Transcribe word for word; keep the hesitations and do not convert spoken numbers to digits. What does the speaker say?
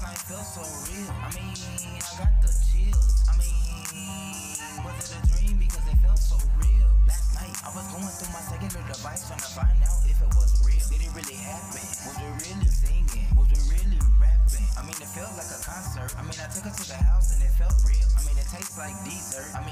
night felt so real. I mean, I got the chills. I mean, was it a dream? Because it felt so real. Last night, I was going through my cellular device trying to find out if it was real. Did it really happen? Was we really singing? Was we really rapping? I mean, it felt like a concert. I mean, I took her to the house and it felt real. I mean, it tastes like dessert. I